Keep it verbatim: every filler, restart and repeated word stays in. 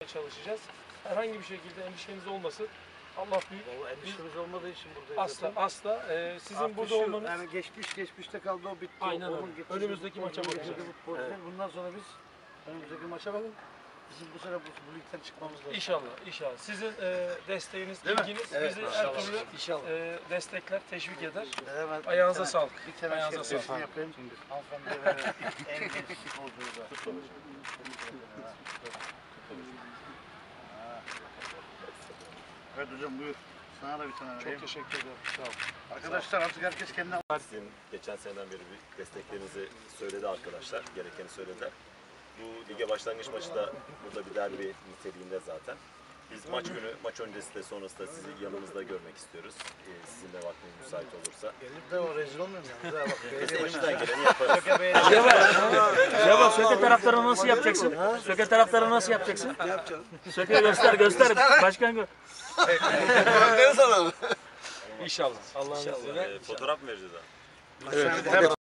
çalışacağız. Herhangi bir şekilde endişeniz olmasın. Allah büyük. Vallahi endişemiz olmadığı için buradayız. Asla zaten. asla. Ee, sizin Artık burada şu, olmanız. Yani geçmiş geçmişte kaldı, o bitti. Aynen öyle. Onun getirdiği Önümüzdeki futbol, maça getirdiği bakacağız. futbol. Evet. Bundan sonra biz önümüzdeki maça bakın. Bizim bu sene bu, bu ligden çıkmamız lazım. İnşallah, inşallah. Sizin e, desteğiniz, Değil mi? ilginiz Evet, bizi her inşallah. türlü İnşallah. e, destekler, teşvik eder. Hemen Ayağınıza bir tane- sağlık. Bir tane Ayağınıza şey sağlık. yapayım. Hanımefendiye verelim. En genç futbolcumuza. Evet hocam buyur. Sana da bir tane vereyim. Çok teşekkür ederim. Sağ olun. Arkadaşlar artık herkes kendine... Sizin geçen seneden beri bir desteklerinizi söyledi arkadaşlar, gerekeni söylediler. Bu lige başlangıç maçı da burada bir derbi niteliğinde zaten. Biz maç günü, maç öncesi de sonrası da sizi yanımızda görmek istiyoruz. Ee, sizin de vaktiniz müsait olursa. Gelip de o rezil olmuyor mu yalnız? Bak Biz belediye başkanı. elimizden geleni yaparız. Cevap Söke taraftarını nasıl yapacaksın? Söke taraftarını nasıl yapacaksın? Ne yapacağım? Söke göster göster. Başkan gö İnşallah. Allah'ın izniyle. Ee, fotoğraf mı vereceğiz abi? Evet.